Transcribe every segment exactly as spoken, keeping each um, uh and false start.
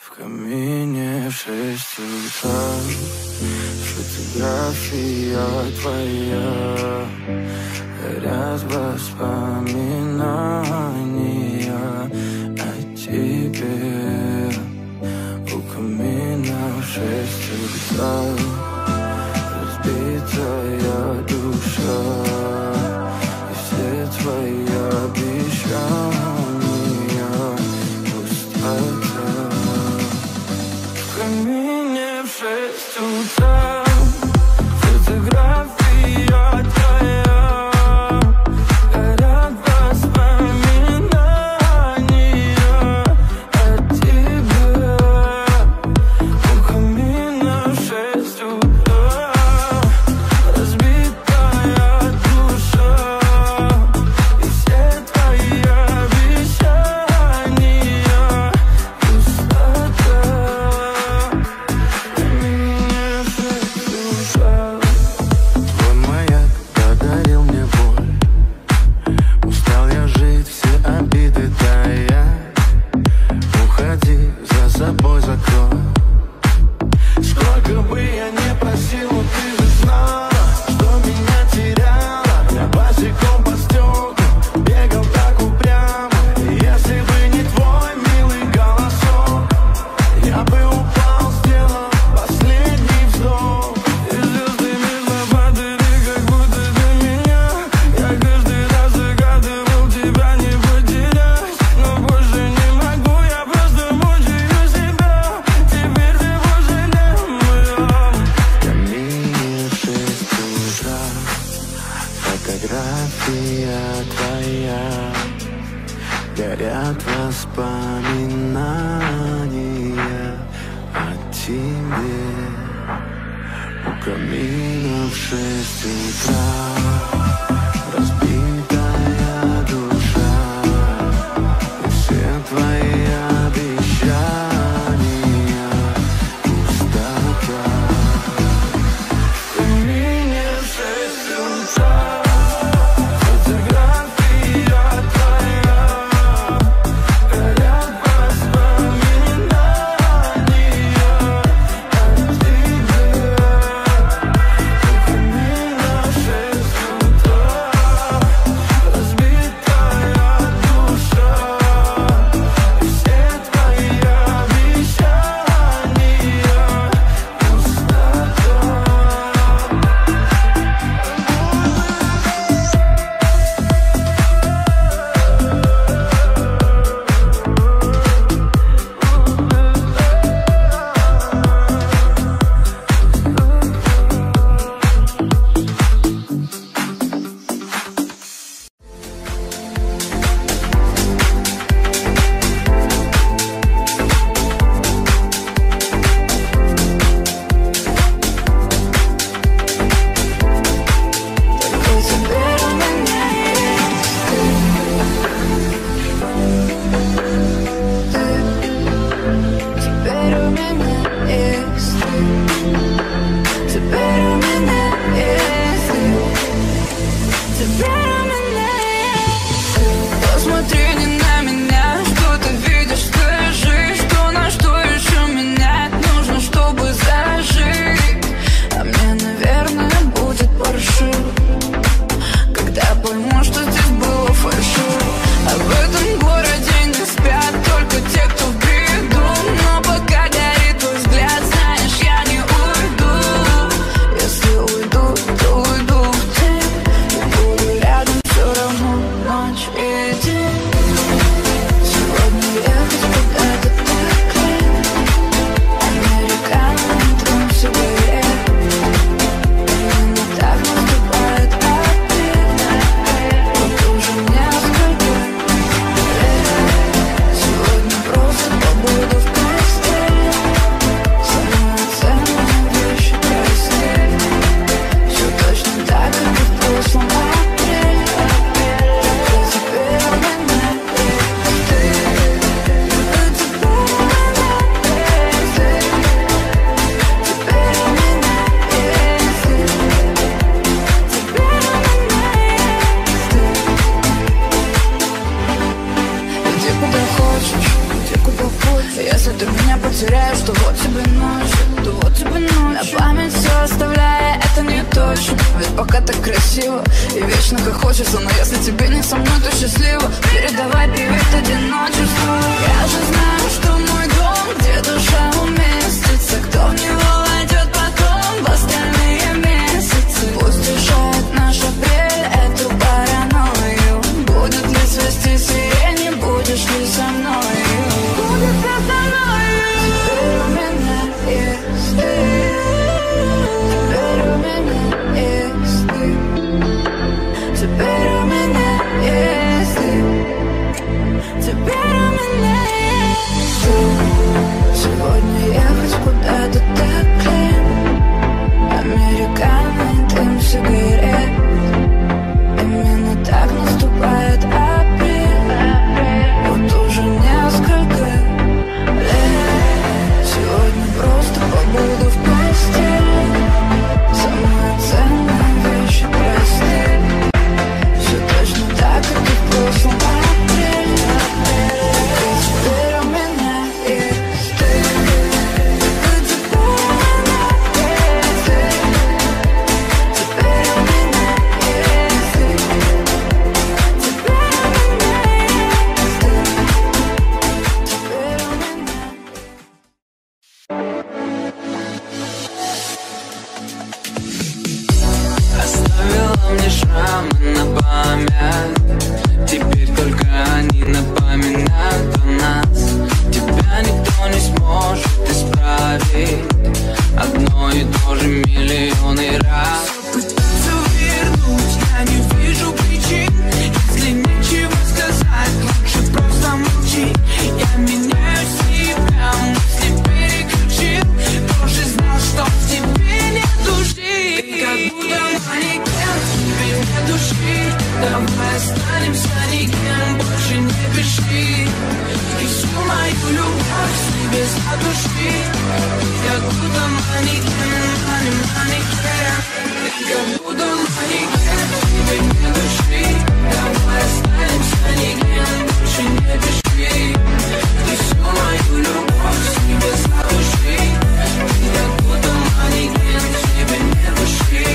В камине в шесть утра, фотография твоя, горят воспоминания о тебе. У камина в шесть утра, разбитая душа, и все твои обещания пустота. В камине в шесть утра, фотография твоя, горят воспоминания о тебе. У камина в шесть утра, разбитая душа, и все твои обещания пустота. Твой маяк подарил мне боль, устал я жить, все обиды таять. Уходи, за собой закрой. Сколько бы я не просил, ты же знала, что меня теряла. Я босиком по стеклам бегал так упрямо. Если бы не твой милый голосок, я бы упал, сделал последний вздох. И звезды медленно падали, как будто для меня. Я каждый раз загадывал тебя не потерять, но больше не могу, я просто мучаю себя. Теперь ты больше не моя. В камине в шесть утра, фотография твоя, горят воспоминания о тебе. У камина в шесть утра, разбитая душа, и все твои обещания пустота. В камине в шесть утра, фотография твоя, горят воспоминания о тебе. У камина в шесть ты меня потеряешь, то вот тебе ночь, то вот тебе ночь. На память все оставляя, это не точно. Ведь пока так красиво и вечно как хочется. Но если тебе не со мной, то счастливо. Передавай привет одиночеству. Я же знаю, что мой дом, где душа уместится. Кто в него войдет потом в остальные месяцы. Пусть решает наш апрель эту паранойю. Будет ли свести сирень, будешь ли со мной? Будет ли со мной? Теперь у меня есть ты. Теперь у меня есть ты. Теперь у меня есть ты. Теперь у меня есть ты. Сегодня ехать куда-то так лень. Американо и дым сигарет. Именно так наступает апрель. Вот уже несколько лет. Сегодня просто побуду в постели. Самые ценные вещи прости. Все точно так, как и в прошлом апреле. И теперь у меня есть ты. И теперь у меня есть ты. Теперь у меня есть ты. Теперь у меня есть ты. Теперь у меня. Оставила мне шрамы на память. Теперь только они напоминают о нас. Тебя никто не сможет исправить. Одно и то же миллионы раз. Пытаться вернуть, я не вижу причин. Если нечего сказать, лучше просто молчи. Я меняю себя, мысли переключил. Тоже знал, что в тебе нет души. Ты как будто манекен, в тебе нет души. Давай останемся никем, больше не пиши. И всю мою любовь себе задуши. Ты как будто манекен, мани- манекен. Ты как будто манекен, в тебе нет души. Давай останемся никем, больше не пиши. И всю мою любовь себе задуши. Ты как будто манекен, в тебе нет души.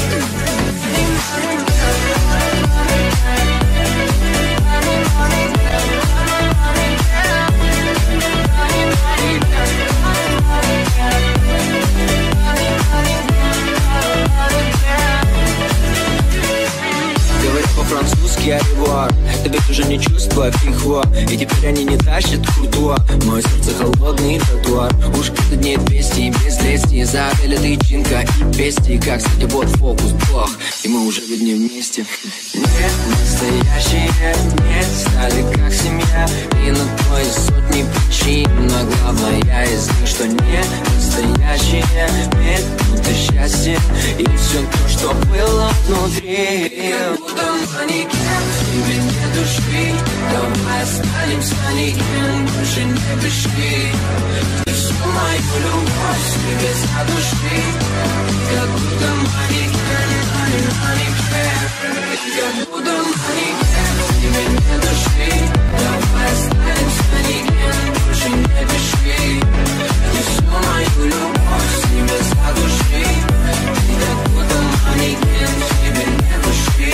Говорят по-французски «аревуар». Это ведь уже не чувство пихва. И теперь они не тащат куртуа. Мое сердце холодный тротуар. Уж где-то дней двести и без лести. Забили тычинка и пести. Как, кстати, вот фокус плох. И мы уже ведь не вместе. Нет, настоящие нет. Стали как семья. И на то есть сотни причин. Но главное из них, что нет настоящие нет. Минуты счастья и все то, что было внутри. Как будто манекен, в тебе нет души. Давай останемся никем, больше не пиши. И всю мою любовь себе задуши. Как будто манекен, мани- манекен. Как будто манекен, в тебе нет души. Давай останемся никем, больше не пиши. И всю мою любовь себе задуши. Как будто манекен, в тебе нет души.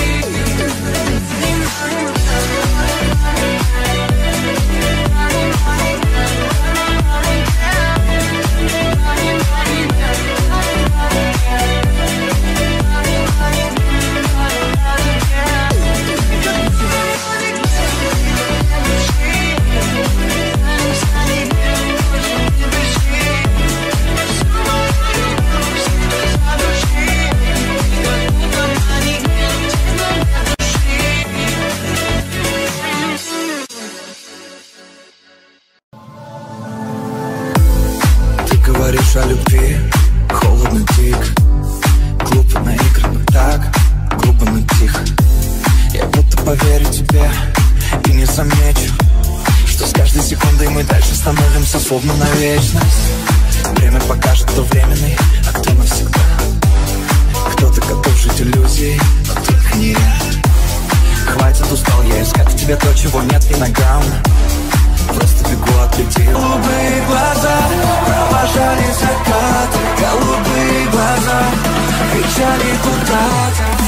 Говоришь о любви, холодно, тик. Глупо наиграно так, глупо, но тихо. Я будто поверю тебе и не замечу, что с каждой секундой мы дальше становимся словно на вечность. Время покажет, кто временный, а кто навсегда. Кто-то готов жить иллюзией, но только не я. Хватит, устал я искать в тебе то, чего нет ни на грамм. просто бегу от людей. Голубые глаза провожали закаты, голубые глаза кричали куда-то.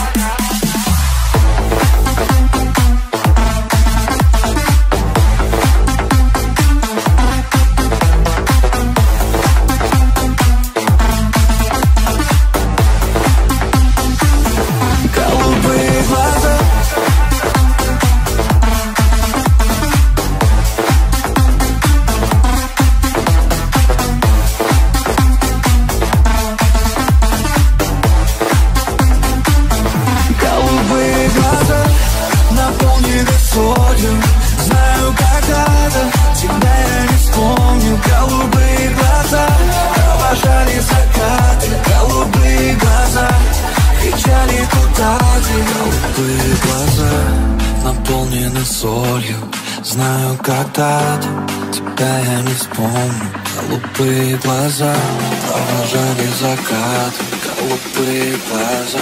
Голубые глаза наполнены солью. Знаю, когда-то тебя я не вспомню. Голубые глаза провожали закат. Голубые глаза.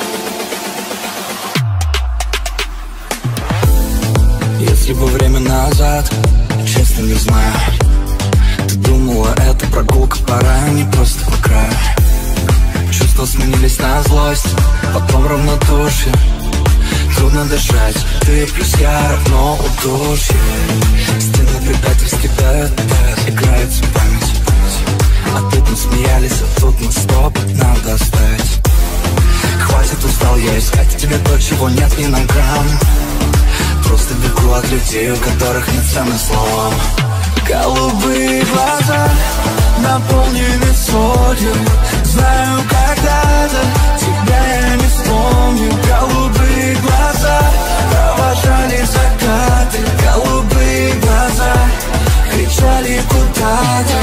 Если бы время назад, честно не знаю, ты думала, это прогулка по раю, не просто по краю. Чувства сменились на злость, потом равнодушие. Трудно дышать, ты плюс я равно удушье. Стены предательски давят, играется память. А тут мы смеялись, а тут мы стоп, надо оставить. Хватит, устал я искать тебе то, чего нет ни на грамм. Просто бегу от людей, у которых нет цены словам. Голубые глаза наполнены солью. Знаю, когда-то тебя я не вспомню. Голубые глаза провожали закаты. Голубые глаза кричали куда-то.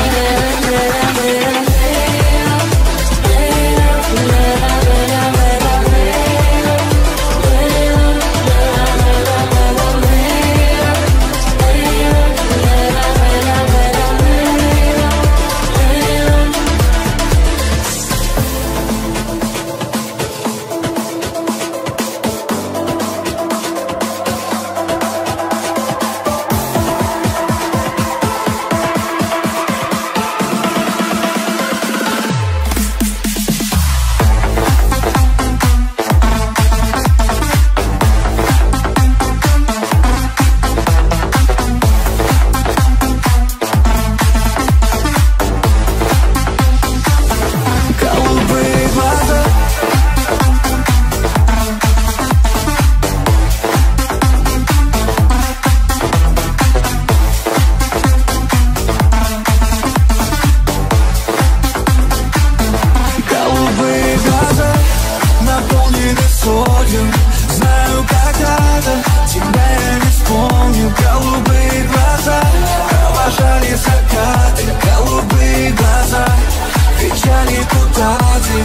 Знаю, когда-то тебя я не вспомню. Голубые глаза провожали закаты. Голубые глаза кричали куда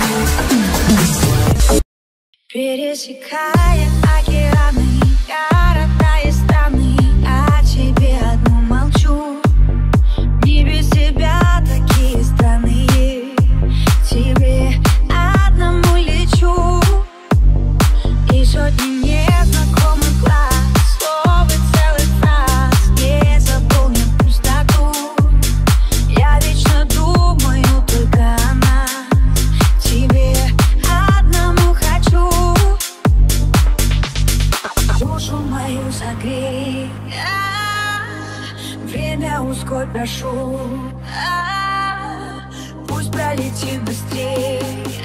ты. Пересекая океаны, города и страны, о тебе одну молчу. Не без тебя такие странные, тебе одному лечу. И сотни незнакомых глаз, слов и целых фраз не заполнят пустоту. Я вечно думаю только о нас, тебе одному хочу. Душу мою согрей, время ускорь, прошу. Пусть пролетит быстрей,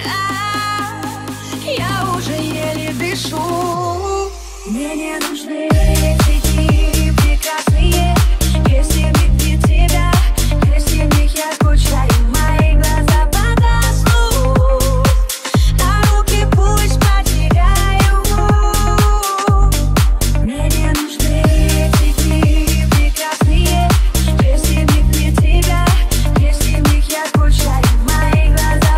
я уже еле дышу. Мне не нужны эти дни прекрасные, если нет тебя, если в них я скучаю. Мои глаза погаснут, а руки пусть потеряю. Мне не нужны эти дни прекрасные, если в них нет тебя, если в них я скучаю. Мои глаза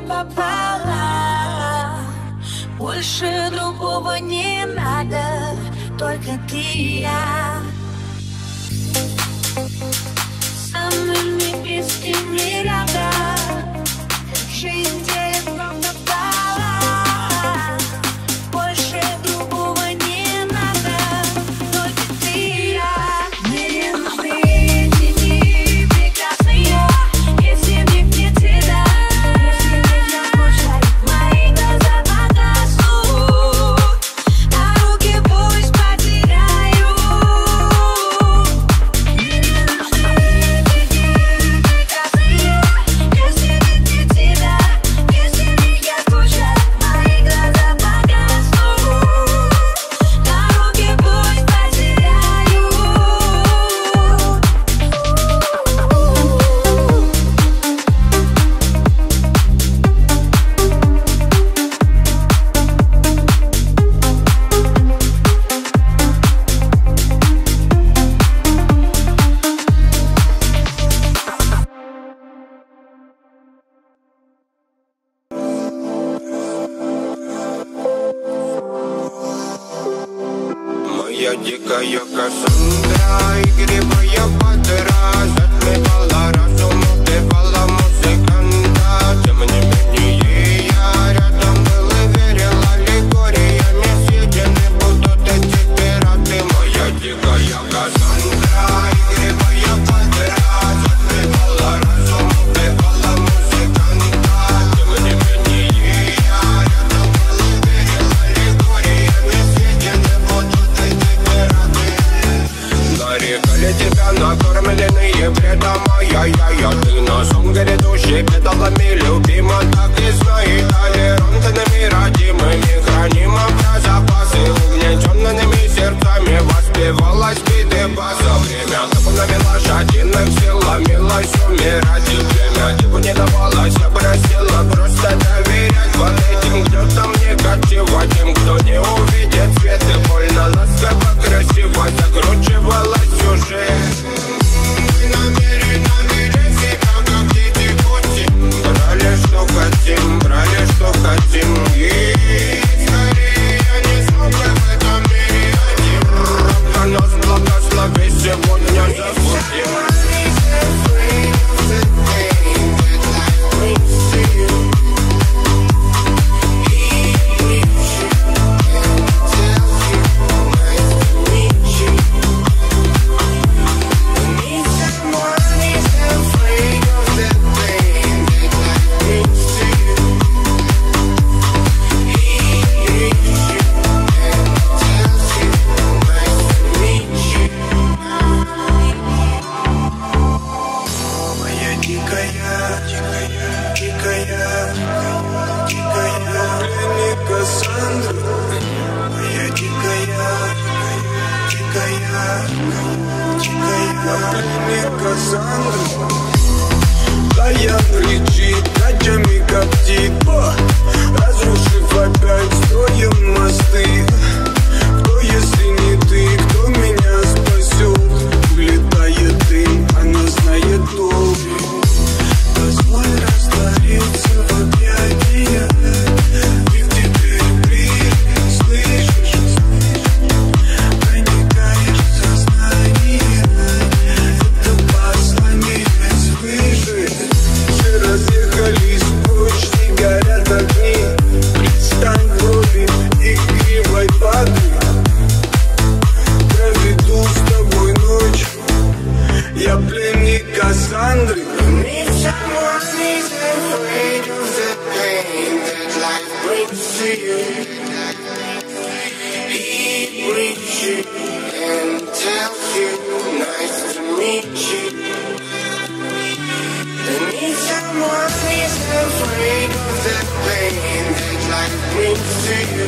попала. Больше другого не надо, только ты и я. Самыми близкими рядом, жизнь делит нам напала. Больше другого не надо, только ты и я. Мне не нужны эти дни прекрасные, если в них нет цвета. Если нельзя скучать, мои глаза погаснут, а руки пусть потеряю. Мне не нужны эти дни прекрасные, если в них нет цвета. Если в них я скучаю, мои глаза погаснут, а руки пусть потеряю. Моя дикая Кассандра, игривая пантера, затмевала разум, убивала музыканта. Тем не менее я рядом был и верил аллегориями. Съедены будут эти пираты. Моя дикая Кассандра, игривая пантера, затмевала разум, убивала музыканта. Тем не менее я рядом был и верил аллегориями. Съедены будут эти пираты. Нарекали тебя накормленные бредом, ай-яй-яй. Ты носом грядущий педалами любима, так и знай. Толерантными родимыми хранима про запасы. Угнетенными сердцами воспевалась биты баса. Время табу навела лошадиных сил, ломилась умирать. И время типу не давалось, я просила просто доверять. Вот этим, кто там негатива, тем, кто не увидит свет. И больно ласково, красиво закручивалась сюжет. Мы намеренно вели себя, как дети пути. Брали, что хотим, брали, что хотим. И скорее я не смог бы в этом мире один. Рок нас благослови, сегодня забудем. Таян кричит, ночами коптит, разрушив опять строим мосты. Кто, если не ты, кто меня спасет? Улетает дым, она знает толк. Позволь раствориться в объятиях. Ты теперь ближе, слышишь? Проникаешь в сознание. Это послание свыше. Все разъехались прочь, не горят огни. Предстань в роли игривой воды. Проведу с тобой ночь. Я пленник Кассандры. Someone is afraid of the pain that life brings to you. He brings you and tells you, nice to meet you. And if someone is afraid of the pain that life brings to you,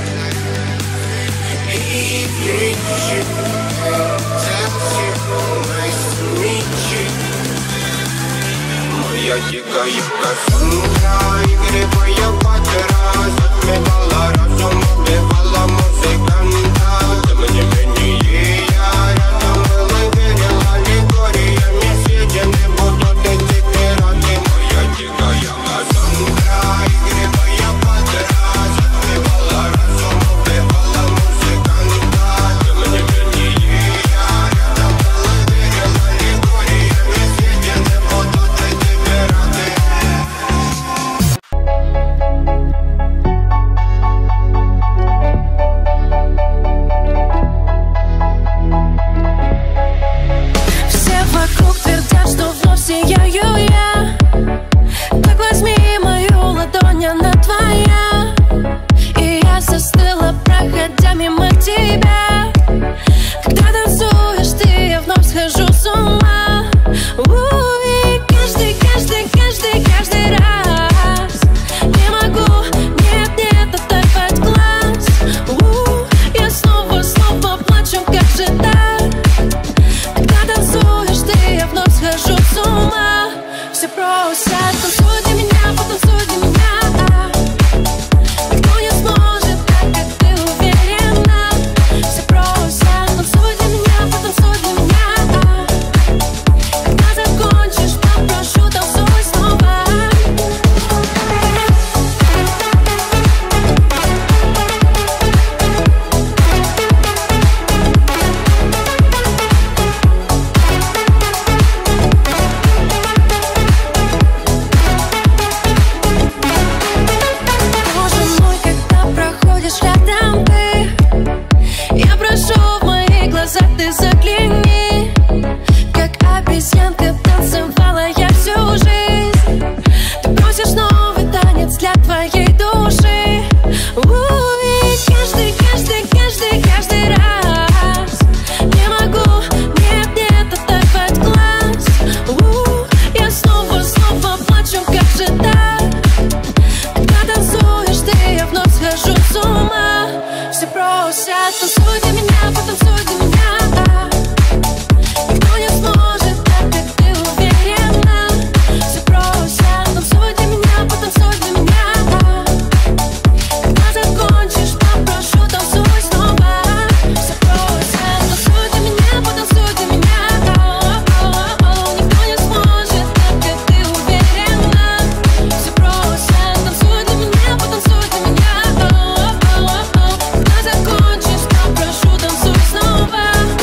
he brings you and tells you, nice to meet you. Моя дикая Кассандра, игривая пантера, затмевала разум, убивала музыканта. Тем не менее я рядом был и верил аллегориями. Съедены будут эти пираты. Моя дикая Кассандра, просят, танцуй для меня, потанцуй для меня. Никто не сможет так, как ты уверена. Все просят, танцуй для меня, потанцуй для меня. Когда закончишь, попрошу, танцуй снова. Ты загляни, как обезьянка танцевала я всю жизнь. Ты просишь новый танец для твоей души. У-у-у, каждый, каждый, каждый, каждый раз. Не могу, нет, нет, оторвать глаз. У-у-у, я снова, снова плачу, как же так? Когда танцуешь ты, я вновь схожу с ума. Все просят, танцуй для меня, потанцуй для меня. Никто не сможет так, как ты уверена. Все просят, танцуй для меня, потанцуй для меня. Когда закончишь, попрошу, танцуй снова. Все просят, танцуй для меня, потанцуй для меня. Никто не сможет так, как ты уверена. Все просят, танцуй для меня, потанцуй для меня. Когда закончишь, попрошу, танцуй снова.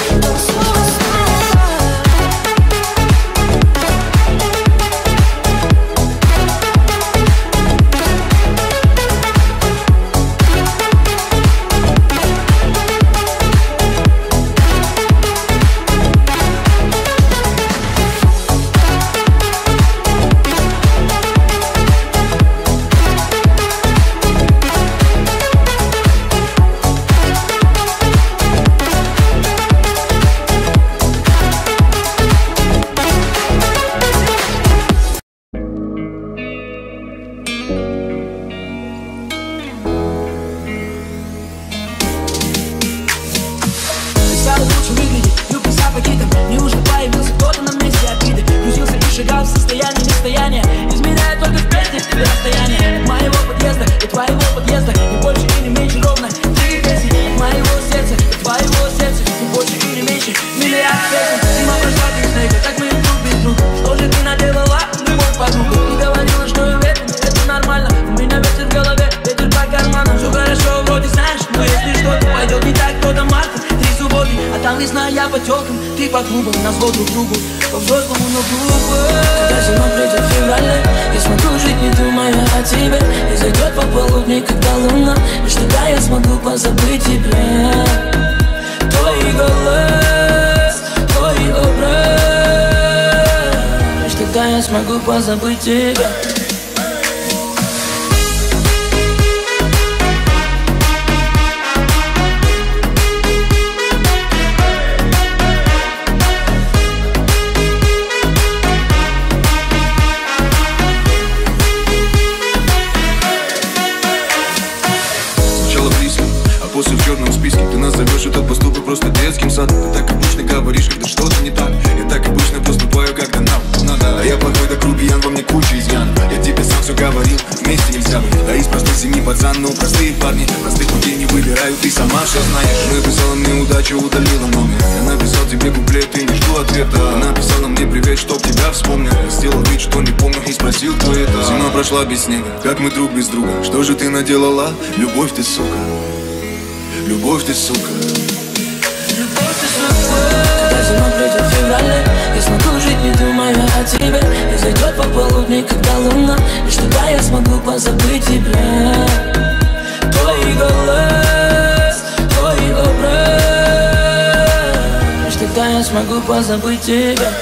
Когда зима придет в феврале, я смогу жить, не думая о тебе. И зайдет пополудни, когда луна, лишь тогда я смогу позабыть тебя. Твой голос, твой образ, лишь тогда я смогу позабыть тебя. После в черном списке ты назовешь этот поступок просто детским садом. Ты так обычно говоришь, когда что-то не так. Я так обычно поступаю, когда нам надо. А я плохой, так грубиян, во мне куча изъян. Я тебе сам все говорил, вместе нельзя быть. А из простой семьи пацан, ну простые парни простых путей не выбирают, ты сама все знаешь. Написала мне удачу, удалила номер. Я написал тебе куплет и не жду ответа. Написала мне привет, чтоб тебя вспомнил. Я сделал вид, что не помню и спросил, кто это. Зима прошла без снега, как мы друг без друга. Что же ты наделала? Любовь ты, сука. Любовь ты, сука. Любовь ты, сука. Когда зима придет в феврале, я смогу жить, не думая о тебе. И зайдет пополудни, когда луна, лишь тогда я смогу позабыть тебя. Твой голос, твой образ, лишь тогда я смогу позабыть тебя.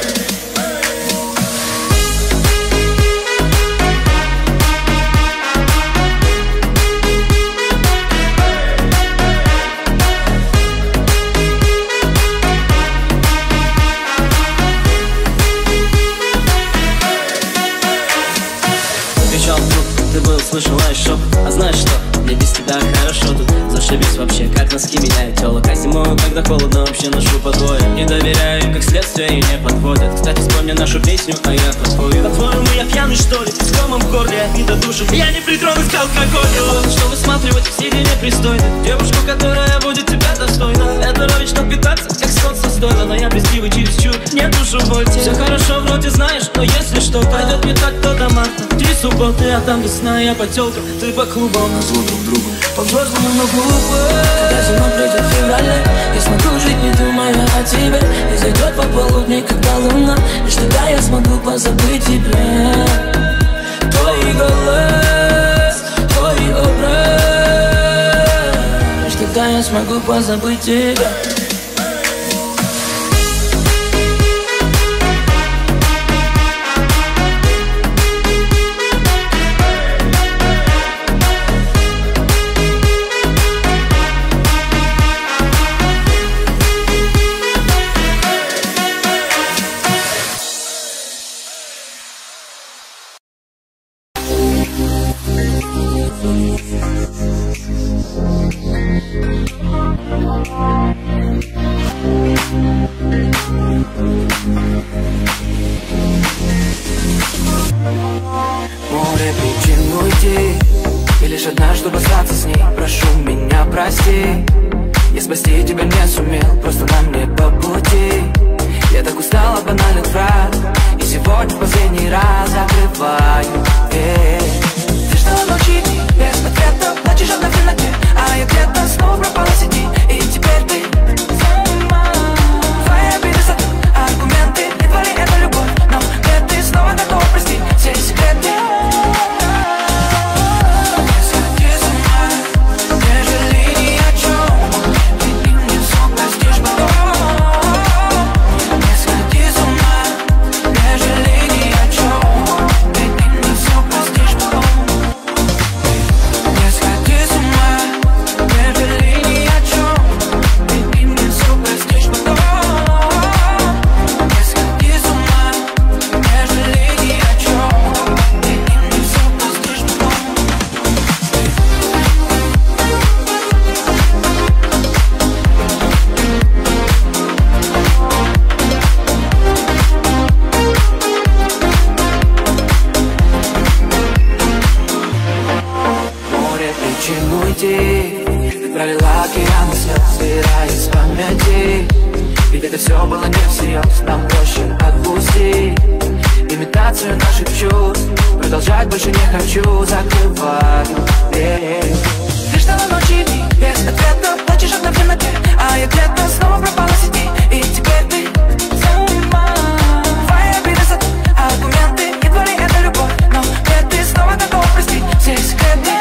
Слышала еще, а знаешь что? Мне без тебя хорошо тут. Зашибись вообще, как носки меняют тело. А зимой, когда холодно, вообще ношу по двое. Не доверяю им как следует. детстве и не подводят. Кстати, вспомни нашу песню, а я про твою. По-твоему, я пьяный, что ли? С комом в горле, обида душу. Я не притронусь к алкоголю. Что высматривать в себе непристойно? Девушку, которая будет тебя достойна. Это рович на пятнадцать, как солнце стоило. Но я брезгливый чересчур, не душу больше. Все хорошо, вроде знаешь, но если что пойдет не так, то до марта. Три субботы, а там весна, я по тёлкам, ты по клубам. На зло друг другу. По-взрослому, но глупо. Когда зима придет в феврале, я смогу жить, не думая о тебе. И зайдет пополудни, когда луна. Лишь тогда я смогу позабыть тебя. Твой голос, твой образ. Лишь тогда я смогу позабыть тебя. Море причин уйти, и лишь одна, чтобы остаться с ней. Прошу меня, прости, я спасти тебя не сумел, просто нам не по пути. Я так устал от банальных фраз, и сегодня последний раз закрываю дверь. Ты ждала ночи без ответа, плачешь одна в темноте, а я где-то снова пропала в сети. И теперь ты сама. Твои обиды за аргументы, не твори, это любовь. Но где ты снова готова простить все секреты. Не сходи с ума, не жалей ни о чем. Ты мне все простишь потом. Не сходи с ума, не жалей ни о чем. Ты мне все простишь потом. Не сходи с ума, не жалей ни о чем. Ты мне все простишь потом. Не сходи с ума, не жалей ни о чем. Ты мне все простишь потом. Море причин уйти, ты пролила океан слез, стирая из памяти. Ведь это все было не всерьез, нам проще отпустить имитацию наших чувств. Продолжать больше не хочу, закрываю дверь. Ты ждала ночи без ответа, плачешь одна в темноте, а я где-то снова пропала в сети. И теперь ты сама. Твои обиды за аргументы, не твори, это любовь. Но где ты снова готова простить все секреты.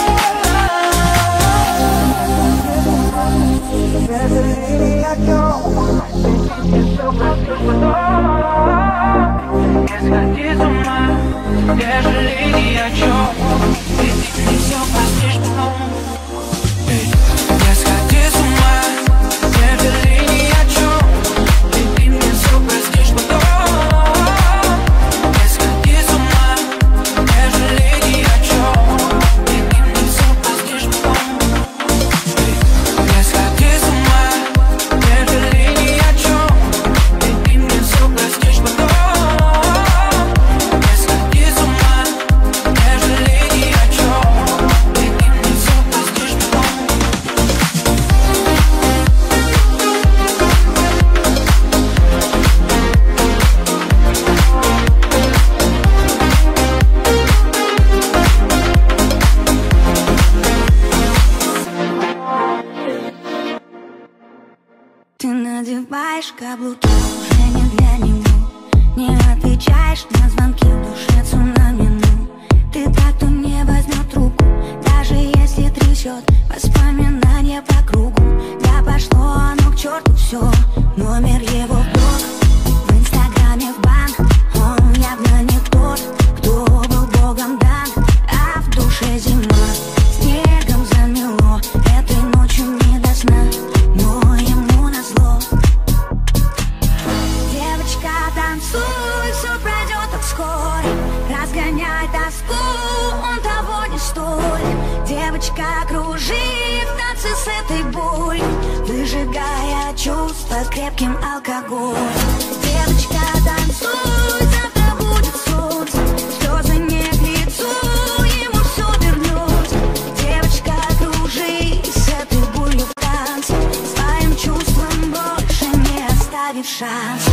Не сходи с ума, не жалей ни о чем. Ты мне все простишь потом. Не сходи с ума, не жалей ни о чем. Ты мне все простишь потом. Не сходи с ума, не жалей ни о чем. Ты мне все простишь потом. Не сходи с ума, не жалей ни о чем. Ты мне все простишь потом. Не сходи с ума, не жалей ни о чем. Ты мне все простишь потом. Ты надеваешь каблуки уже не для него. Не отвечаешь на звонки, в душе цунами. Ну, ты так, кто не возьмет трубку, даже если трясет воспоминания по кругу. Да пошло оно к черту все, номер его в блог, в инстаграме в банк. Он явно не тот, кто был богом дан, а в душе зима. Снегом замело, этой ночью не до сна, но ему назло. Девочка, танцуй, все пройдет так скоро. Разгоняй тоску, он того не стоит. Девочка, кружи в танце с этой болью, выжигая чувства чувства крепким алкоголем. Девочка, танцуй, завтра будет солнце, слезы не к лицу, ему все вернется. Девочка, кружись с этой болью в танце, своим чувствам больше не оставив шанс.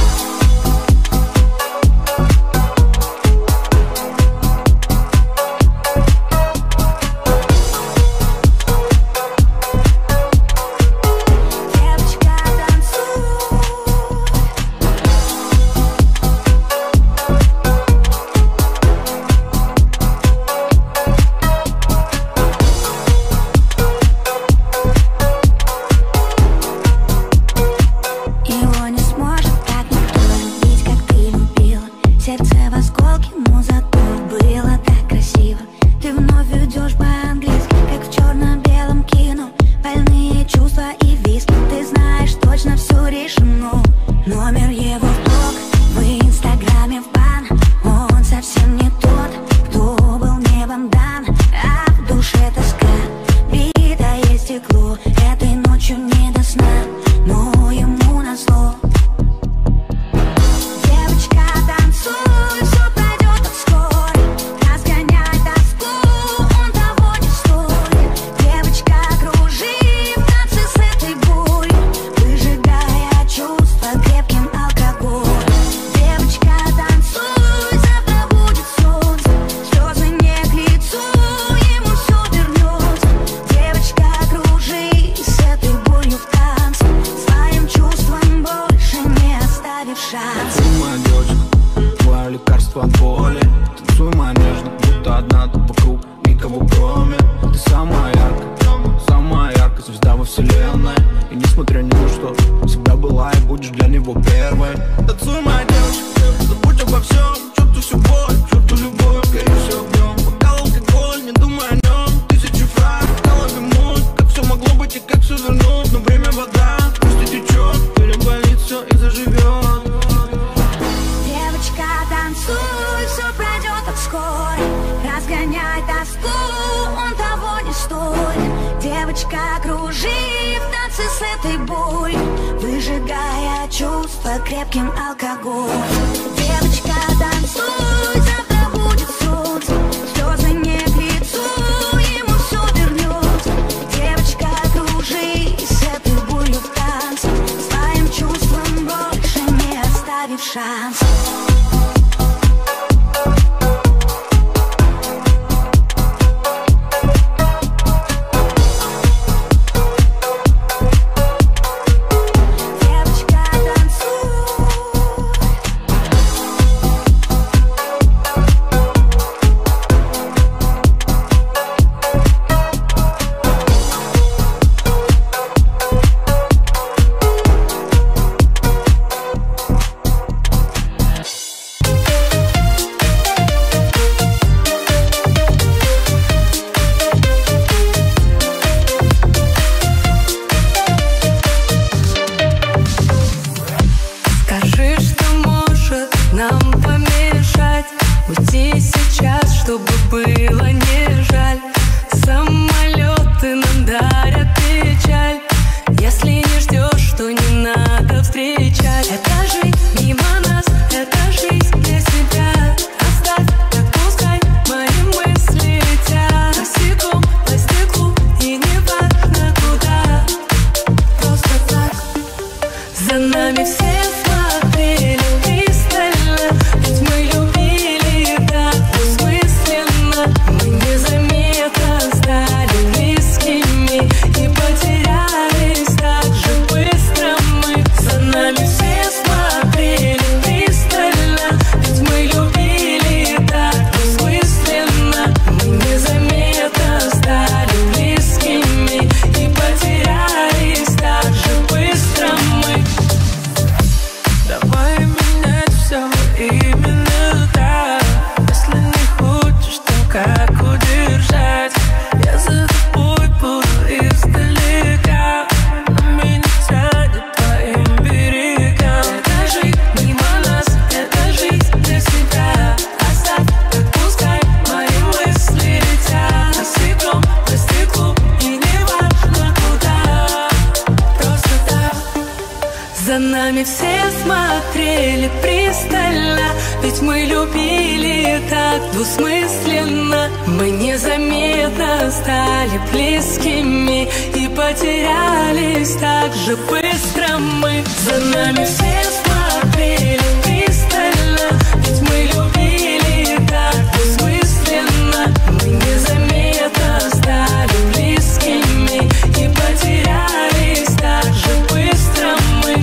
все смотрели пристально, ведь мы любили так двусмысленно. Мы незаметно стали близкими и потерялись так же быстро. Мы за нами все смотрели пристально, ведь мы любили так двусмысленно. Мы незаметно стали близкими и потерялись так же быстро. Мы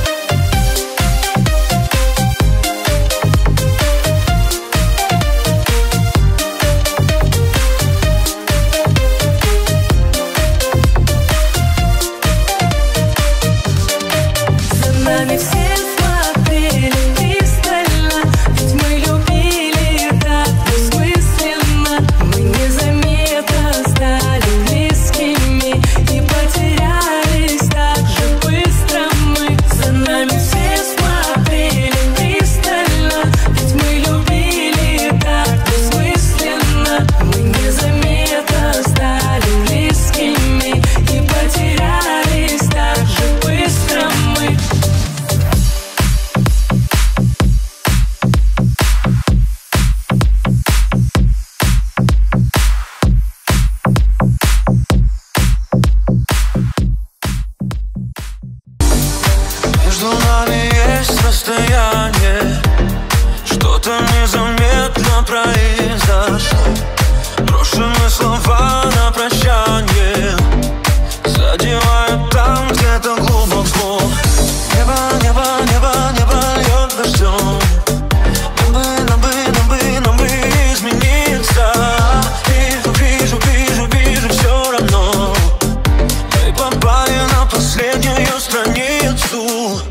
за нами все смотрели пристально, ведь мы любили так двусмысленно. Мы незаметно стали близкими и потерялись так же быстро. Мы за нами все смотрели пристально, ведь мы любили так двусмысленно. Мы незаметно стали близкими и потерялись так же быстро. Мы Между нами есть расстояние, что-то незаметно произошло. Брошенные слова на прощание задевают там где-то глубоко. Небо, небо, небо, небо льет дождем. Нам бы, нам бы, нам бы, нам бы измениться. Вижу, вижу, вижу, вижу, все равно мы попали на последнюю страницу.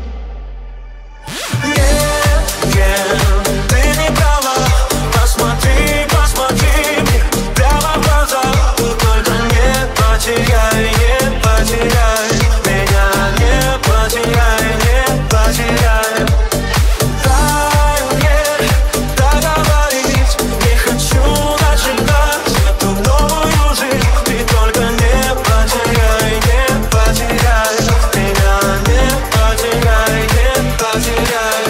Нет, нет, ты не права. Посмотри, посмотри мне прямо в глаза. Только не потеряй, не потеряй меня, не потеряй, не потеряй. Дай мне договорить, не хочу начинать эту новую жизнь. Ты только не потеряй, не потеряй меня, не потеряй, не потеряй.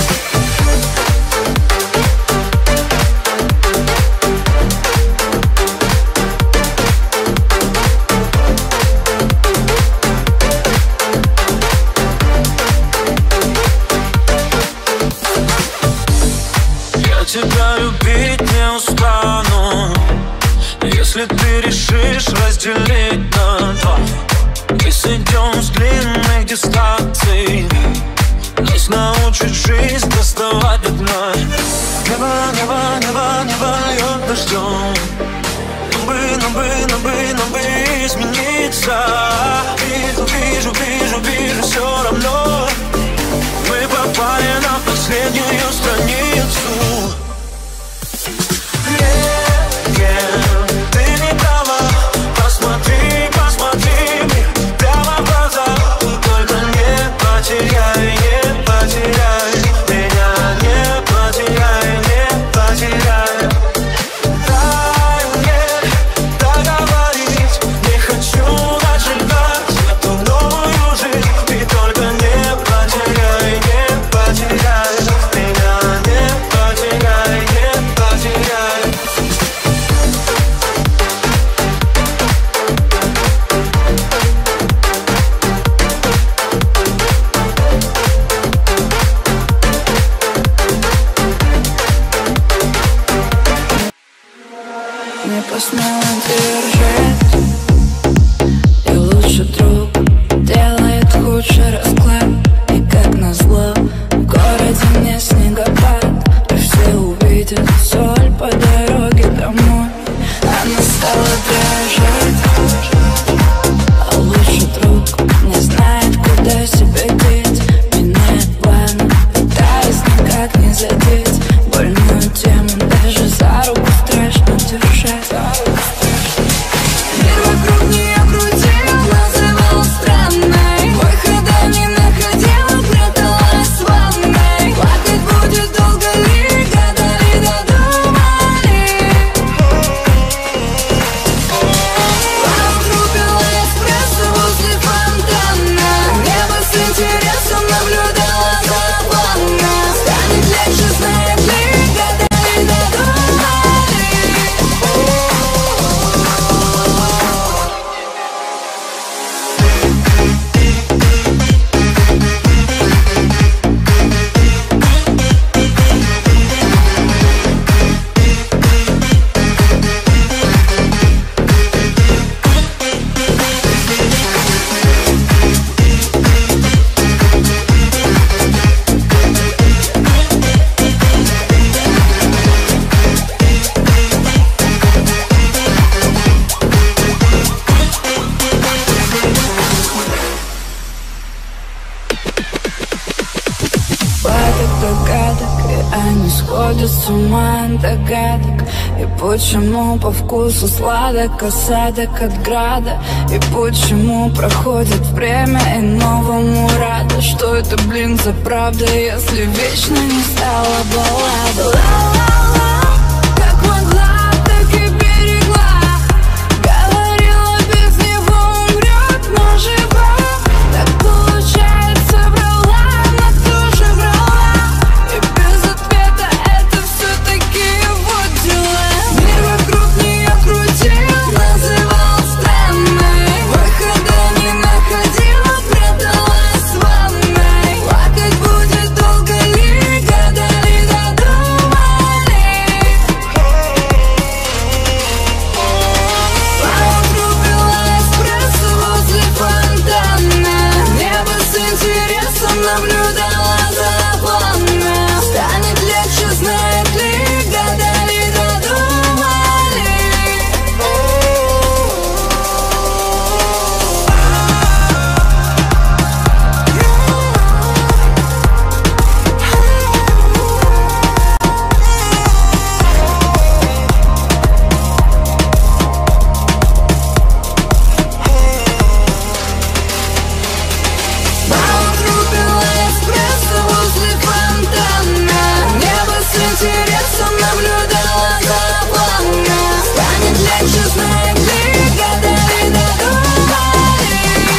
Я тебя любить не устану, если ты решишь разделить на два. Мы сойдем с длинных дистанций, нас научит жизнь доставать до дна. Небо, небо, небо, небо льет дождем. Нам бы, нам бы, нам бы, нам бы измениться. Вижу, вижу, вижу, вижу, все равно мы попали на последнюю страницу. Нет, нет, ты не права. Посмотри, посмотри мне прямо в глаза. Только не потеряй, не потеряй меня, не потеряй, не потеряй. Дай мне договорить, не хочу начинать эту новую жизнь. Ты только не потеряй, не потеряй меня, не потеряй, не потеряй. не посмела держать. И лучший друг делает худший расклад. И как назло в городе не снегопад, и все увидят соль по дороге домой. Она стала дрожать, а лучший друг не знает, куда себя деть. Меняет планы, пытаясь никак не задеть больную тему. Даже за руку страшно держать. загадок, и они сходят с ума от догадок. И почему по вкусу сладок осадок от града? И почему проходит время и новому рада? Что это, блин, за правда, если вечно не стала баллада? Ла-ла-ла, как могла, так и берегла. Говорила, без него умрет, но жива. Так получается, врала, но тоже врала. И без ответа это все-таки его дела. Мир вокруг нее крутил, называл странной. Выхода не находила, пряталась в ванной. Плакать будет долго ли, гадали, додумали. Поутру пила эспрессо возле фонтана. Небо с интересом наблюдала за планом. Станет легче, знает ли, гадали, додумали. Поутру пила эспрессо возле фонтана. Небо с интересом наблюдала за планом. Станет легче, знает ли, гадали, додумали.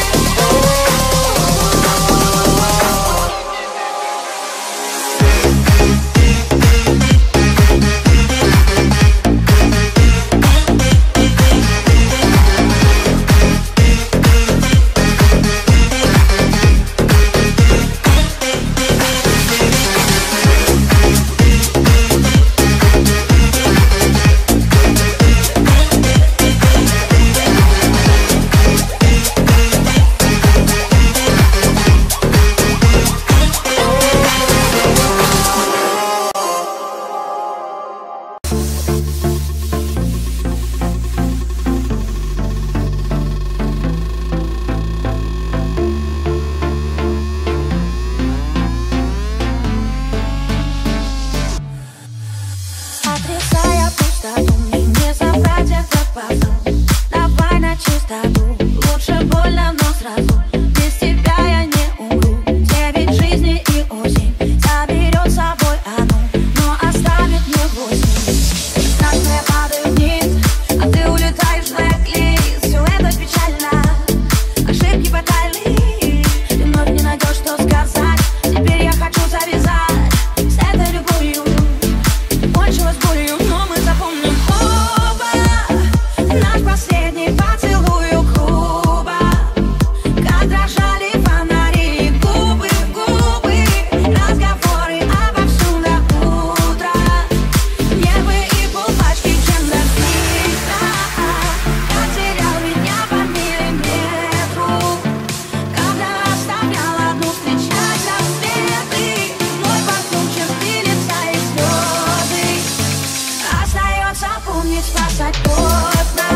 Отрицая пустоту, мне не забрать этот пазл. Давай на чистоту, лучше больно, но сразу. Без тебя я не умру. Девять жизней и осень заберет с собой одну, но оставит мне восемь. Страшно, я падаю вниз, а ты улетаешь в блэк-лист. Все это печально, ошибки фатальны. Ты вновь не найдешь, что сказать. Теперь я хочу завязать с этой любовью. Кончилось болью, но мы запомним оба наш последний поцелуй у клуба. Как дрожали фонари, губы в губы. Разговоры обо всем до утра. Нервы и полпачки гендер-фильтра. Потерял меня по миллиметру, когда оставлял одну встречать рассветы. Мой парфюм, черты лица и слезы. Остается помнить, спасать поздно.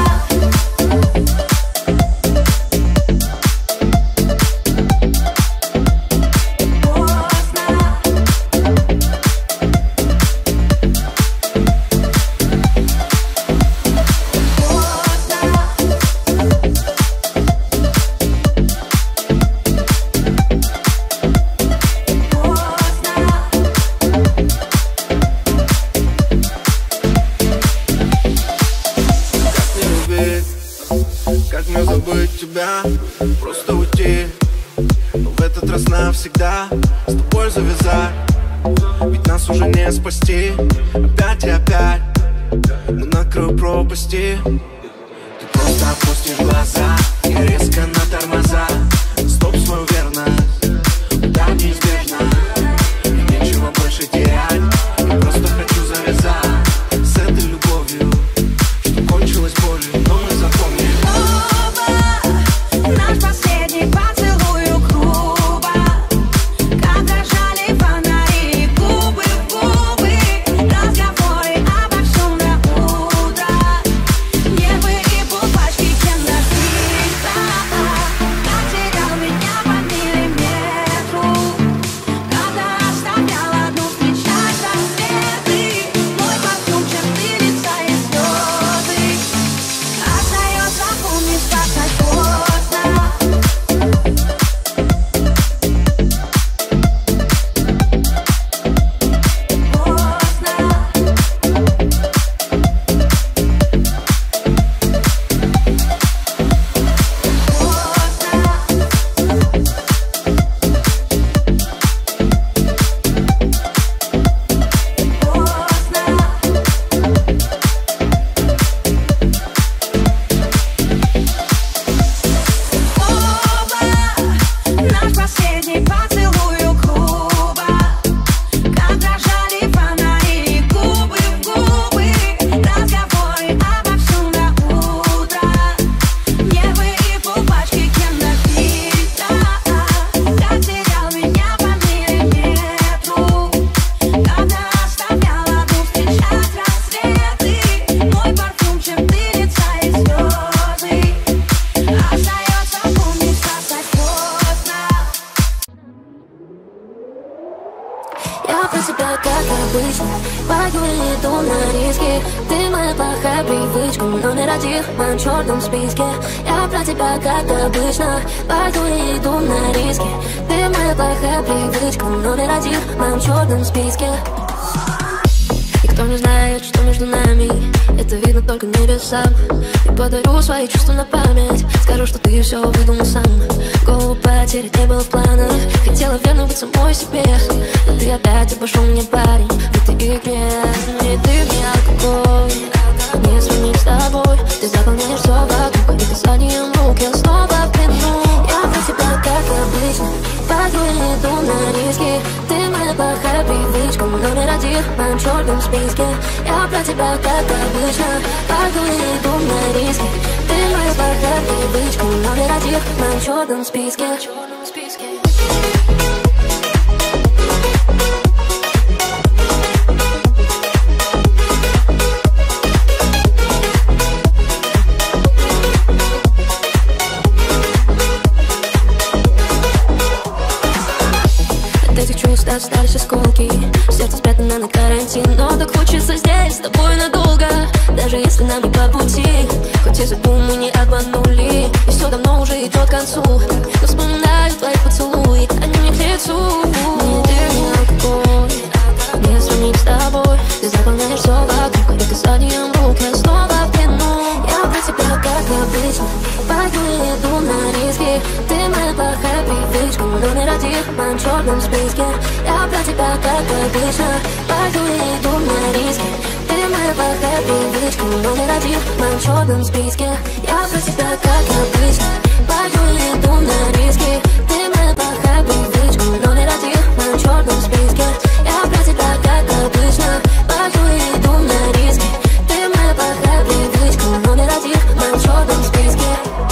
Как не любить, как не забыть тебя, просто уйти, но в этот раз навсегда с тобой завязать. Ведь нас уже не спасти, опять и опять мы на краю пропасти. Ты просто опустишь глаза и резко на тормоза. Стоп свою верность, да, неизбежно. И нечего больше терять, я просто хочу завязать с этой любовью, что кончилось болью, но мы запомним. Оба наш последний поцелуй у клуба. Как дрожали фонари, губы в губы. Разговоры обо всем до утра. Нервы и полпачки гендер-фильтра. Потерял меня по Я про тебя как обычно пою и иду на риски. Ты моя плохая привычка, номер один в моем черном списке. Я про тебя как обычно пою и иду на риски. Ты моя плохая привычка, номер один в моем черном списке. Никто не знает, что между нами, это видно только небесам. Я подарю свои чувства на память, скажу, что ты все выдумал сам. Голову потерять не было в планах, хотела верно быть самой себе. Но ты опять обошел меня, парень, в этой игре. И ты мне алкоголь, не сравнить с тобой. Ты заполняешь все вокруг, и касанием рук я снова в плену. Я про тебя как обычно пою и иду на риски. Ты моя плохая привычка, номер один в моем черном списке. Я про тебя как обычно пою и иду на риски. Ты моя плохая привычка, номер один в моем черном списке. Остались осколки, сердце спрятано на карантин. Но так хочется здесь с тобой надолго, даже если нам не по пути. Хоть и судьбу мы не обманули, и все давно уже идет к концу. Но вспоминаю твои поцелуи, они мне к лицу. Не ты, не алкоголь, не сравнить с тобой. Ты заполняешь все вокруг, и касанием рук я снова в плену. Я про тебя как обычно пою и иду на риски. Ты моя плохая привычка, номер один в моем черном списке. Я про тебя как обычно пою и иду на риски. Ты моя плохая привычка, номер один в моем черном списке. Я про тебя как обычно пою и иду на риски. Ты моя плохая привычка, номер один в моем черном списке. Я про тебя как обычно пою и иду на риски. Ты моя плохая привычка, номер один в моем черном списке.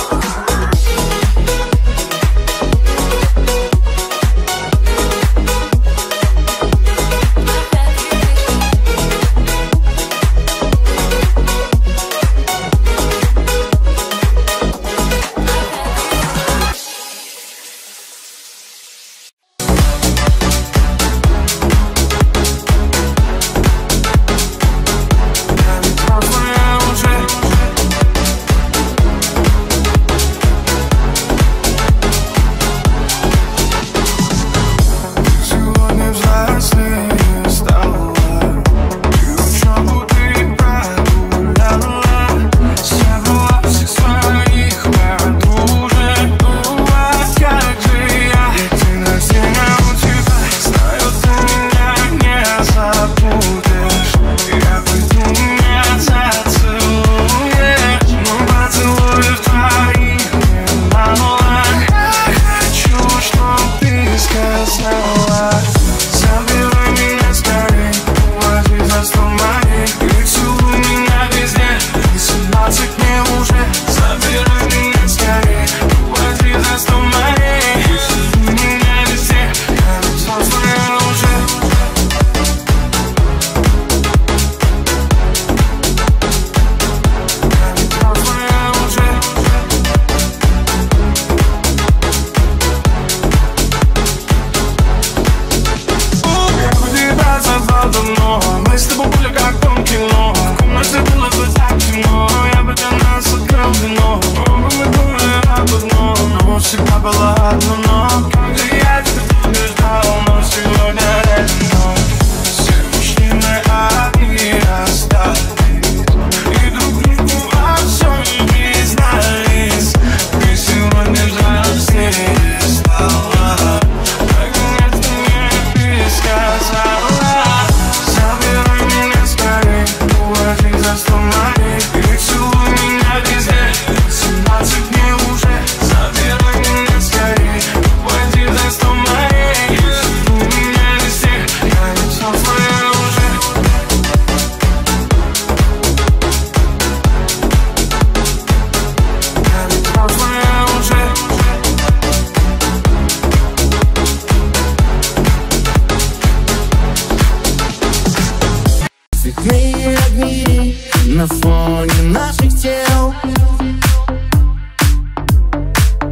Цветные огни на фоне наших тел.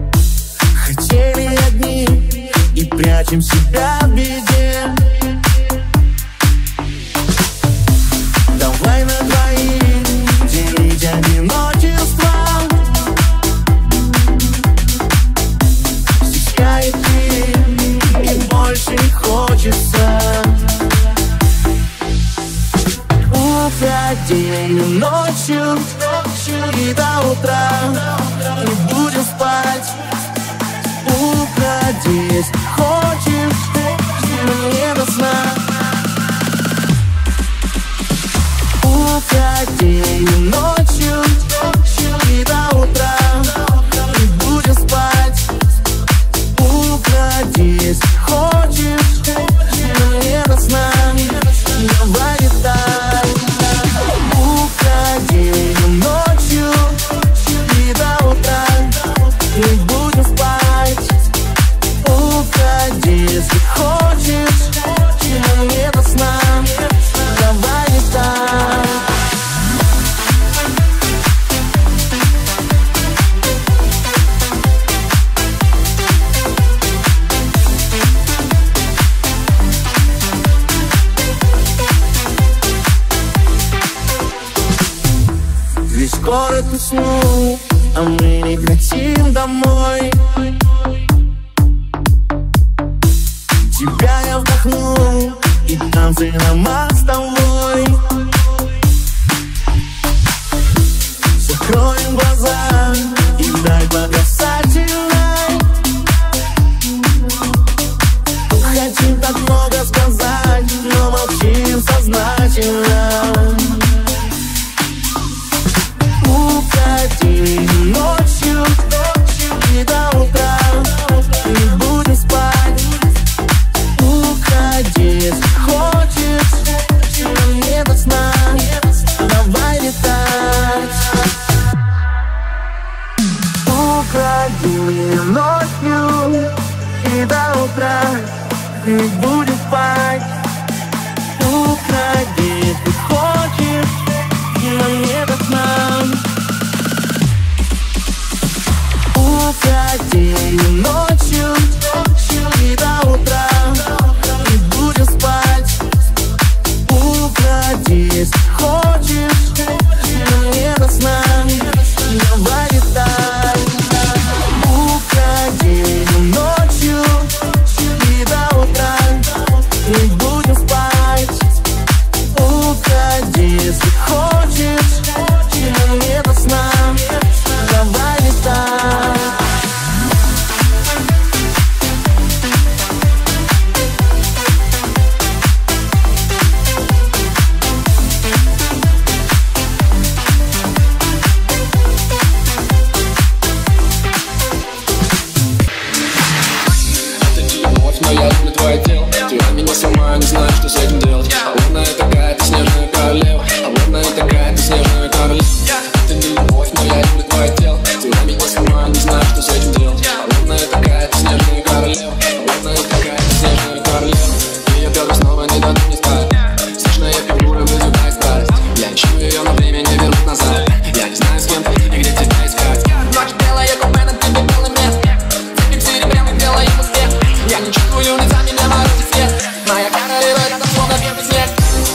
Хотели одни и прячем себя в беде. день и ночью, и до утра не будем спать. Уходи, если хочешь, мне до сна. Уходи ночью и до утра не будем спать. Уходи, если хочешь, мне до сна. Давай летай. Уходи ночью и до утра не будем спать. Уходи, если хочешь, мне до сна. Давай летай. Весь город уснул, а мы не хотим домой. Тебя я вдохнул, и танцы на мостовой. Закроем глаза и дай богасательной. Хотим так много сказать, но молчим сознательно. Уходи ночью и до утра не будем спать. Уходи, если хочешь, мне до сна. Давай летать. Уходи ночью и до утра не будем спать. Уходи, если хочешь, мне до сна. Уходи ночью и до утра не будем спать. Уходи, если хочешь, мне до сна. Давай летай. Уходи ночью и до утра не будем спать. Уходи, если хочешь, мне до сна. Давай летай. Но я люблю твое тело. Ты от меня сама, не знаю, что с этим делать. А ладно, я такая, ты снежная королева. А ладно, я такая, ты снежная королева. Это не любовь, но я люблю твое тело. Ты от меня сама, не знаю, что с этим делать. А ладно, я такая, ты снежная королева. А ладно, я такая, ты снежная королева. Ее бедра снова не дадут мне спать. Слышная фигура вызывает страсть. Я ищу ее, но время не вернуть назад. Я не знаю, с кем ты и где тебя искать. Ночь белая, купе на тебе белый мест. Цепим серебряный белый успех. Я не чувствую лица, меня морозит свет. Моя королева рядом, словно белый снег.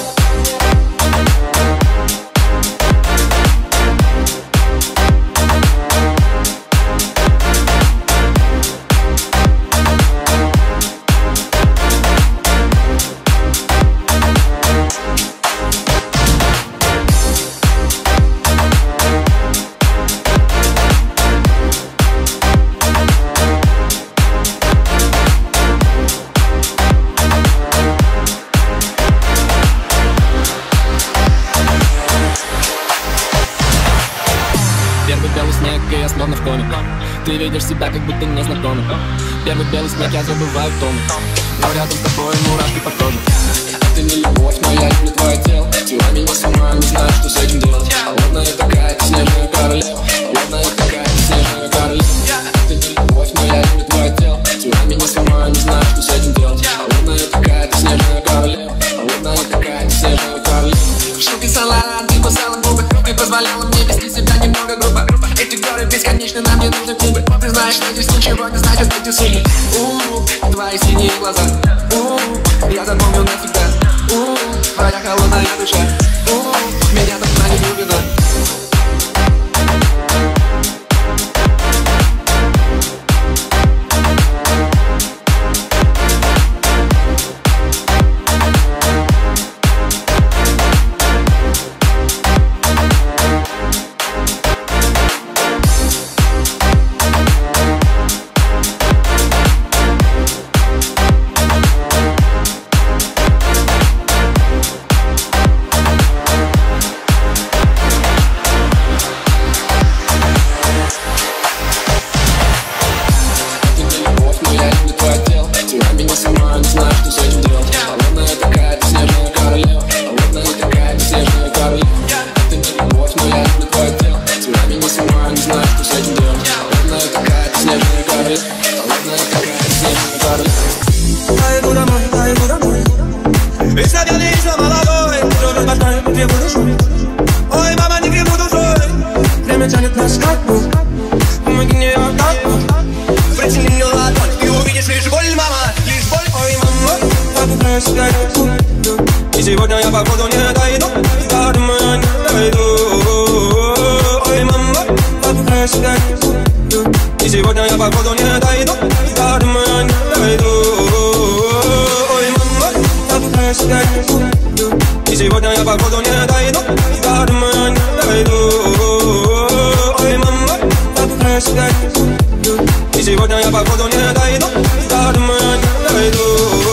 Первый белый снег, и я словно в коме. Ты видишь себя, как будто незнакомый. Первый белый снег, я забываю тон. Но рядом с тобой мурашки по коже. Это не любовь, но я люблю твое тело. Ты от меня сама, не знаю, что с этим делать. А ладно, я такая, ты снежная королева. А ладно, я такая, ты снежная королева. Это не любовь, но я люблю твое тело. Ты от меня сама, не знаю, что с этим делать. А ладно, я такая, ты снежная королева. А ладно, я такая, ты снежная королева. Шутки салат, ты кусала губы. Ты позволяла мне вести себя немного грубо. Эти горы бесконечны, нам не нужны клубы. Ты знаешь, что здесь ничего не значит эти суммы. У-у-у, твои синие глаза. У-у-у, я запомню навсегда. У-у-у, твоя холодная душа. У-у-у, меня так манит глубина. Вечно пьяный, вечно молодой, уже разбавляю по требу душой. Ой, мама, не гребу душой. Время тянет нас как бы, помоги мне так. Протяни мне ладонь, ты увидишь лишь боль, мама, лишь боль. Ой, мама, попытаю сигарету, и сегодня я походу не дойду, я думаю, не дойду. Ой, мама, попытаю сигарету, и сегодня я походу не дойду, я думаю, не дойду. Ой, мама, попытаю сигарету, и сегодня я походу не дойду, я думаю, не дойду. Ой, мама, попытаю сигарету, и сегодня я походу не дойду, я думаю, не дойду.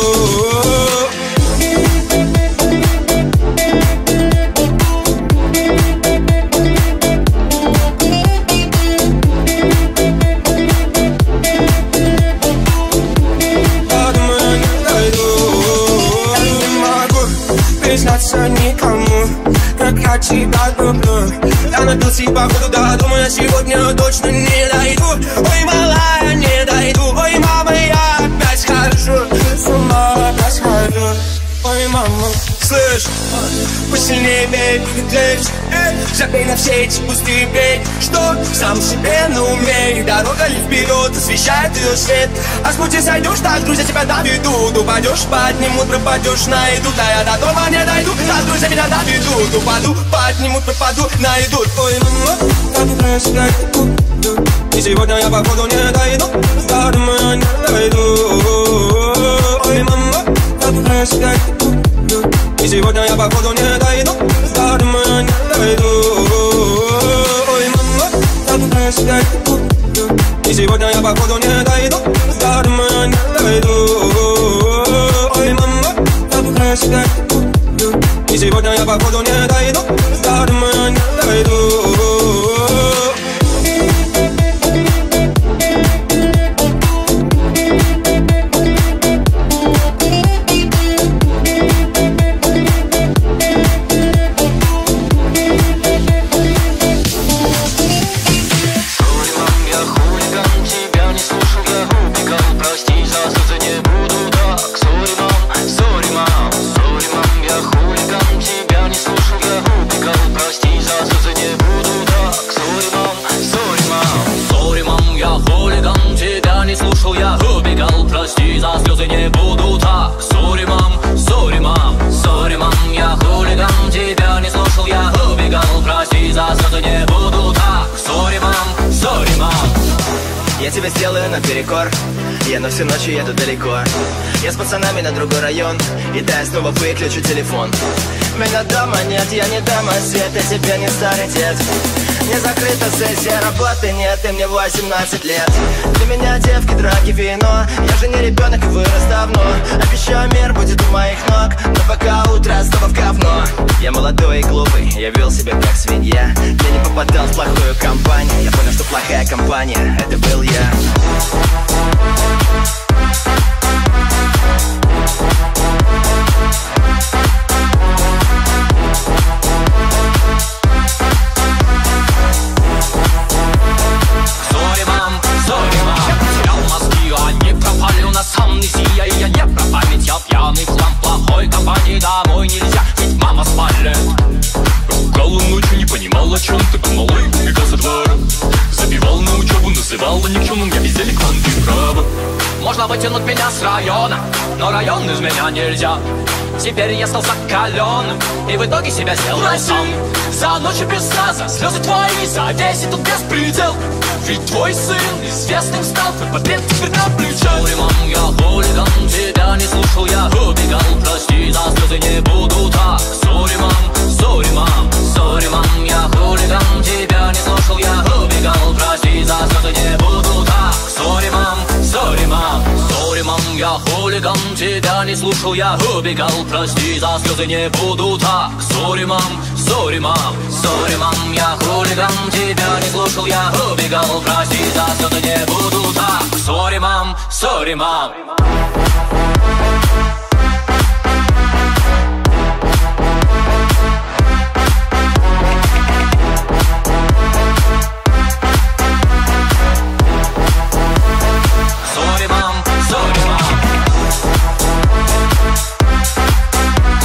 Признаться никому, как я тебя люблю. Я напился и походу да, думаю, я сегодня точно не дойду. Ой, малая, не дойду. Ой, мама, я опять схожу с ума, опять схожу. Ой, мама, слышь, посильнее бей, лечь, забей на все эти пустые бей. Что сам себе на уме, дорога ли вперед, освещает ее свет. А с пути сойдешь, так друзья тебя доведут. Упадешь, поднимут, пропадешь, найдут. А я до дома не дойду, так друзья меня доведут. Упаду, поднимут, пропаду, найдут. Ой, мама, попытаюсь сигарету, и сегодня я походу не дойду, я думаю, не дойду. Ой, мама, попытаюсь сигарету, и сегодня я походу не дойду, я думаю, не дойду. Ой, мама, попытаюсь сигарету, и сегодня я походу не дойду, я думаю, не дойду. Ой, мама, попытаюсь сигарету, и сегодня я походу не дойду, я думаю, не дойду. Я тебя сделаю наперекор, я на всю ночь еду далеко. Я с пацанами на другой район, и да, я снова выключу телефон. Меня дома нет, я не дома, свет, я тебе не старый дед. Не закрыта сессия, работы нет, и мне восемнадцать лет. Для меня девки, драки, вино, я же не ребенок и вырос давно. Обещаю, мир будет у моих ног, но пока утро снова в говно. Я молодой и глупый, я вел себя как свинья. Я не попадал в плохую компанию, я понял, что плохая компания, это был я. Амнезия, и я не про память, я пьяный хлам плохой компании, домой нельзя, ведь мама спалит. Ругала ночью, не понимал, о чем ты думала, и убегал со двора. Забивал на учебу, называла никчемным, я везде легком, ты права. Можно вытянуть меня с района, но район из меня нельзя. Теперь я стал закаленным, и в итоге себя сделал сам. За ночь без сна, за слезы твои, за весь этот беспредел. Ведь твой сын известным стал, твой портрет теперь на плечах. Сори, мам, я хулиган, тебя не слушал, я убегал. Прости, за слезы не буду так. Сори, мам, сори, мам, сори, мам, я хулиган, тебя не слушал, я убегал. Прости, за слезы не буду так. Сори, мам, сори, мам, сори, мам, я хулиган, тебя не слушал, я убегал. Прости, за слезы не буду так. Сори, мам, сори, мам, сори, мам, я хулиган, тебя не слушал, я убегал. Прости, за слезы не буду так. Сори, мам, сори, мам. Сори, мам, сори, мам.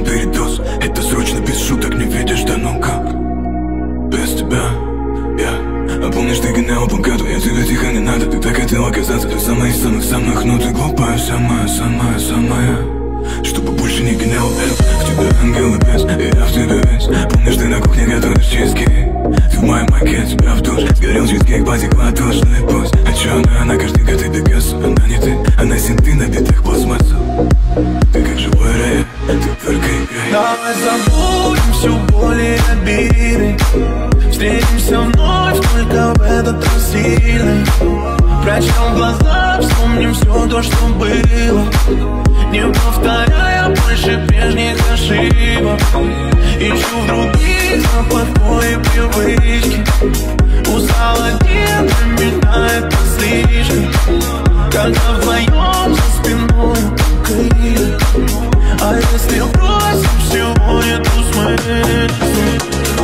передоз. Это срочно, без шуток, не видишь, да ну как? Без тебя, я А помнишь, ты гонял блокаду, я тебе тихо не надо. Ты так хотел оказаться, ты самая из самых-самых. Но ты глупая, самая-самая-самая. Чтобы больше не гонял бес. В тебе ангел и бес, и я в тебе весь. Помнишь, ты на кухне готовишь чизкейк. Ты в моем маке, тебя в душ. Сгорел чизкейк, потекла тошная пусть. А чё она, она каждый год и Пикассо. Она не ты, она синты набитых пластмассов. Ты как живой рай, ты только играй. Давай забудем всю боль и обиды. Встретимся вновь, только в этот раз сильный. Прочтем глаза, вспомним все то, что было, не повторяя больше прежних ошибок. Ищу в других запах твоей привычки. Устал один, для меня это слишком. Когда вдвоем за спиной крылья. А если бросим, всего нету смысла.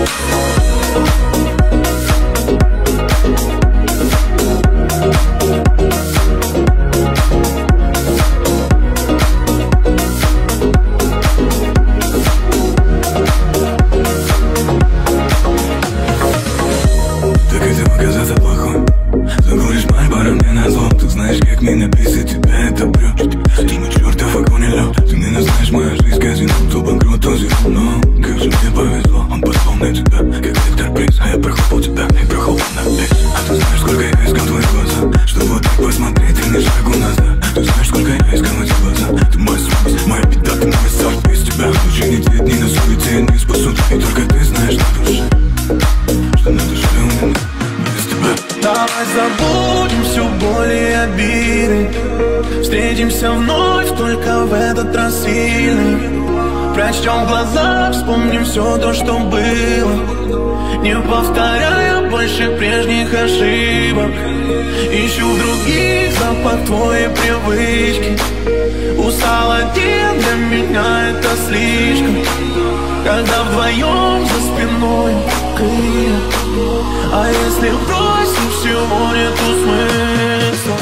Ты хотел показаться плохой. Закуришь Мальборо мне на зло. Ты знаешь, как мне написать тебя, это брешь. Ты мой чертов огонь и лед. Ты меня знаешь, моя жизнь казино. То банкрот, то зиро. Но как же мне повезло. Он послал на тебя, как Виктор Принц. А я прохлопал тебя и прохлопал на бис. А ты знаешь, сколько я искал твои глаза, чтобы вот так посмотреть и не шагу назад. Ты знаешь, сколько я искал эти глаза. Ты мой совесть, моя беда, ты мой сорт. Без тебя в ночи не те дни на суете я не спасу. И только ты знаешь на душе, что на душе у меня без тебя. Давай забудем всю боль и обиды. Встретимся вновь, только в этот раз сильный. Прочтем глаза, вспомним все то, что было, не повторяя больше прежних ошибок. Ищу в других запах твоей привычки. Устал один, для меня это слишком. Когда вдвоем за спиной крылья. А если бросим, всего нету смысла.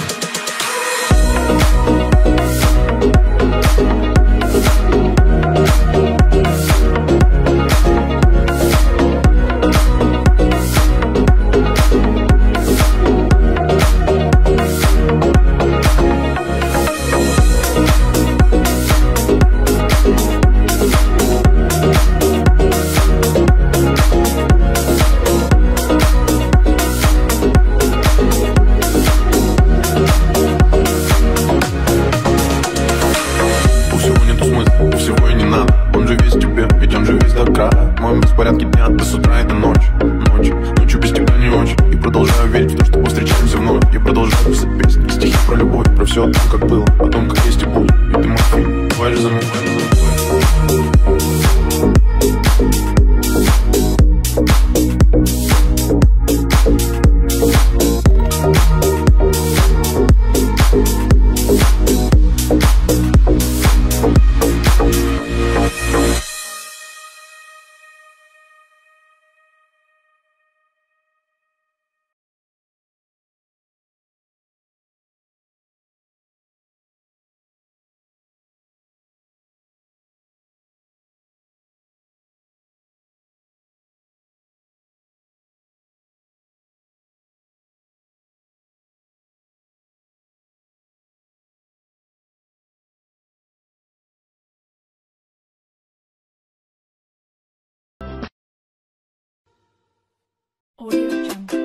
Все, как было, о том, как есть и будет. И ты мой фильм, давай же за мной. Audio Jungle.